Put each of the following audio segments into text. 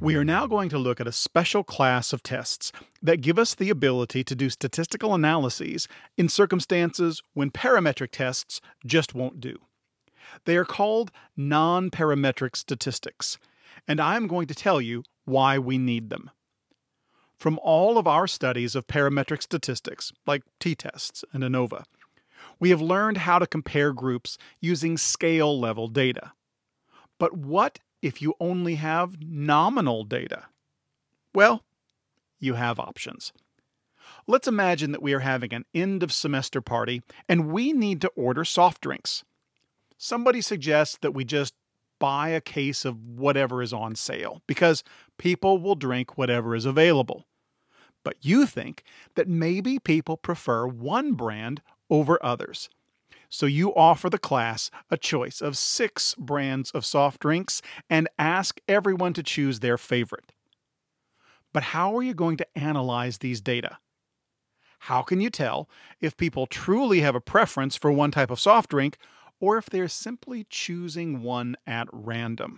We are now going to look at a special class of tests that give us the ability to do statistical analyses in circumstances when parametric tests just won't do. They are called non-parametric statistics, and I'm going to tell you why we need them. From all of our studies of parametric statistics, like t-tests and ANOVA, we have learned how to compare groups using scale-level data. But what if you only have nominal data? Well, you have options. Let's imagine that we are having an end-of-semester party and we need to order soft drinks. Somebody suggests that we just buy a case of whatever is on sale because people will drink whatever is available. But you think that maybe people prefer one brand over others. So you offer the class a choice of 6 brands of soft drinks and ask everyone to choose their favorite. But how are you going to analyze these data? How can you tell if people truly have a preference for one type of soft drink or if they're simply choosing one at random?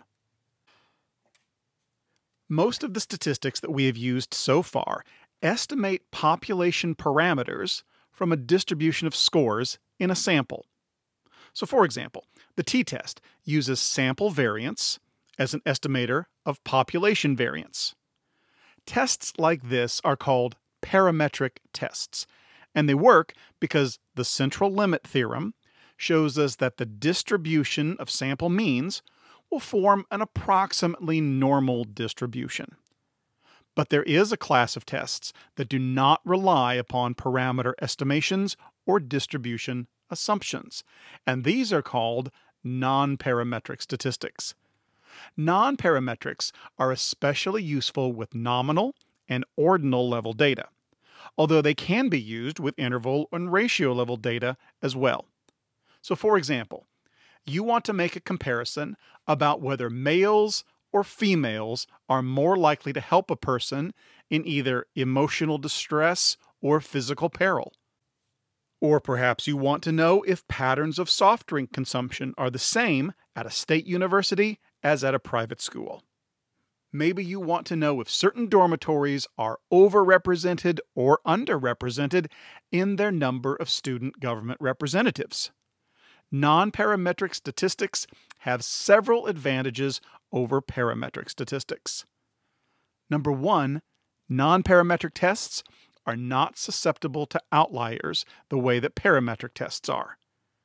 Most of the statistics that we have used so far estimate population parameters from a distribution of scores in a sample. So for example, the t-test uses sample variance as an estimator of population variance. Tests like this are called parametric tests, and they work because the central limit theorem shows us that the distribution of sample means will form an approximately normal distribution. But there is a class of tests that do not rely upon parameter estimations or distribution assumptions, and these are called non-parametric statistics. Non-parametrics are especially useful with nominal and ordinal level data, although they can be used with interval and ratio level data as well. So for example, you want to make a comparison about whether males or females are more likely to help a person in either emotional distress or physical peril. Or perhaps you want to know if patterns of soft drink consumption are the same at a state university as at a private school. Maybe you want to know if certain dormitories are overrepresented or underrepresented in their number of student government representatives. Non-parametric statistics have several advantages over parametric statistics. Number one, non-parametric tests are not susceptible to outliers the way that parametric tests are.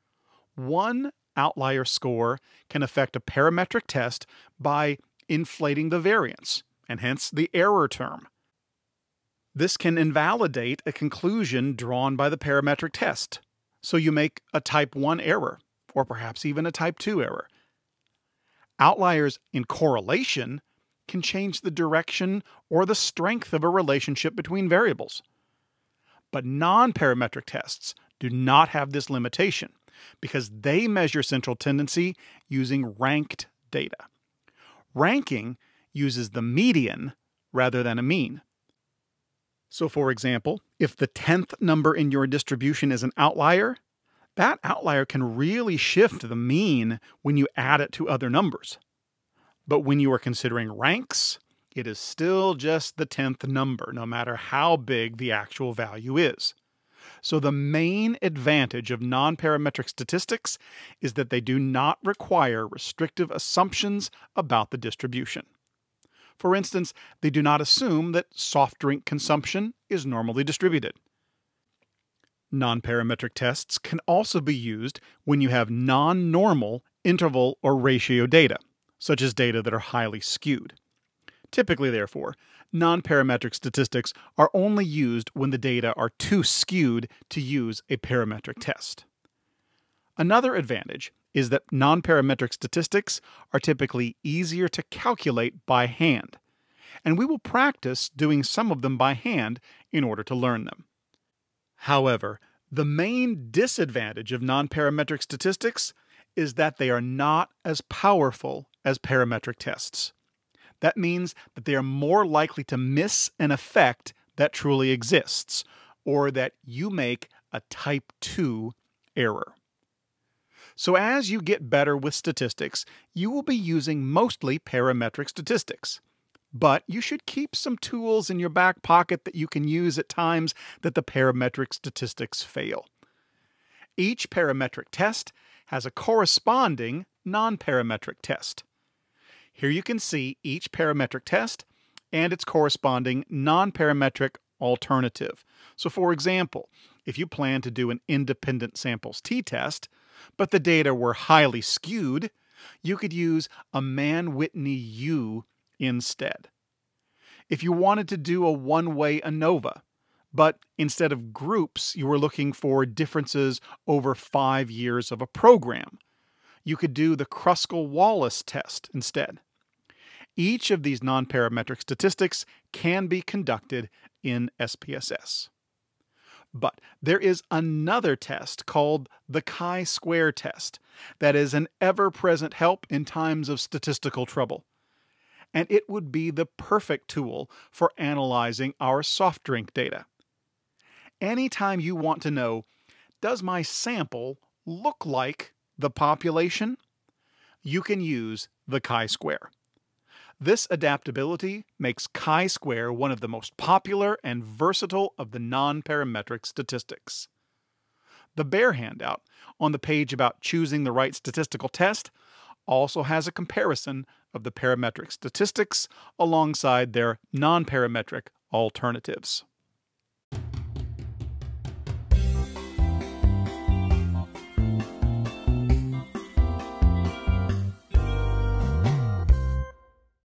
One outlier score can affect a parametric test by inflating the variance, and hence the error term. This can invalidate a conclusion drawn by the parametric test, so you make a type 1 error, or perhaps even a type 2 error. Outliers in correlation can change the direction or the strength of a relationship between variables. But non-parametric tests do not have this limitation because they measure central tendency using ranked data. Ranking uses the median rather than a mean. So for example, if the 10th number in your distribution is an outlier, that outlier can really shift the mean when you add it to other numbers. But when you are considering ranks, it is still just the 10th number, no matter how big the actual value is. So the main advantage of non-parametric statistics is that they do not require restrictive assumptions about the distribution. For instance, they do not assume that soft drink consumption is normally distributed. Non-parametric tests can also be used when you have non-normal interval or ratio data, such as data that are highly skewed. Typically, therefore, non-parametric statistics are only used when the data are too skewed to use a parametric test. Another advantage is that non-parametric statistics are typically easier to calculate by hand, and we will practice doing some of them by hand in order to learn them. However, the main disadvantage of non-parametric statistics is that they are not as powerful as parametric tests. That means that they are more likely to miss an effect that truly exists, or that you make a type 2 error. So as you get better with statistics, you will be using mostly parametric statistics. But you should keep some tools in your back pocket that you can use at times that the parametric statistics fail. Each parametric test has a corresponding non-parametric test. Here you can see each parametric test and its corresponding non-parametric alternative. So for example, if you plan to do an independent samples t-test, but the data were highly skewed, you could use a Mann-Whitney U instead. If you wanted to do a one-way ANOVA, but instead of groups you were looking for differences over 5 years of a program, you could do the Kruskal-Wallis test instead. Each of these non-parametric statistics can be conducted in SPSS. But there is another test called the chi-square test that is an ever-present help in times of statistical trouble. And it would be the perfect tool for analyzing our soft drink data. Anytime you want to know, does my sample look like the population? You can use the chi-square. This adaptability makes chi-square one of the most popular and versatile of the non-parametric statistics. The Bear handout on the page about choosing the right statistical test also has a comparison of the parametric statistics alongside their non-parametric alternatives.